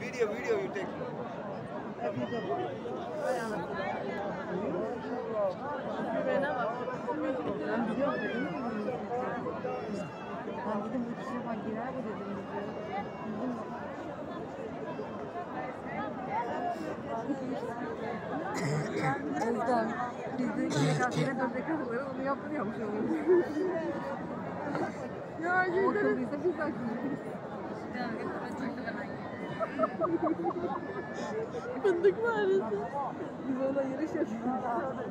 Video you take. Güvene bak. Ben biliyorum dedim. Ben dedim bu kişiye bak girer bu dedim. Özlem. Bizde KKS'de 4 dakikaları onu yaptırıyormuş oluyor. Ya O kıldıysa biz haklıyız. fındık mağarası. Biz ona yarış yapıyoruz.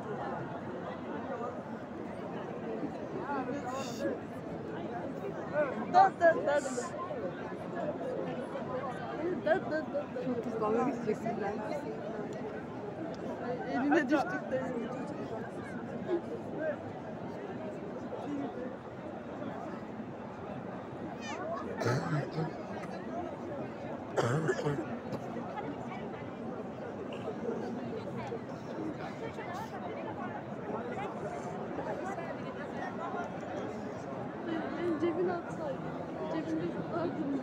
Çok pis dalga geçeceksin ben. Eline düştük de. Cebine atsaydın. Cebinde tutardın.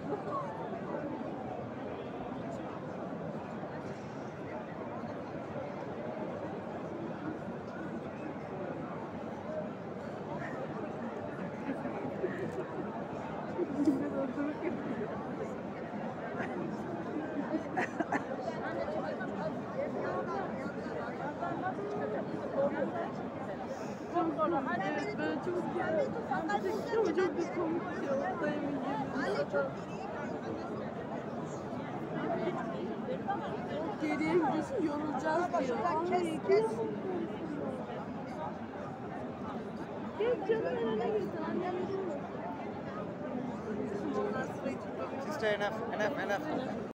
Evet, böyle çok ama çok bir komik bir şey oldu. Dayımın gibi. Geriye gidiyorsun, yorulacağız diyor. Vallahi Gel canım önüne gitsin. Annem Sister, enough.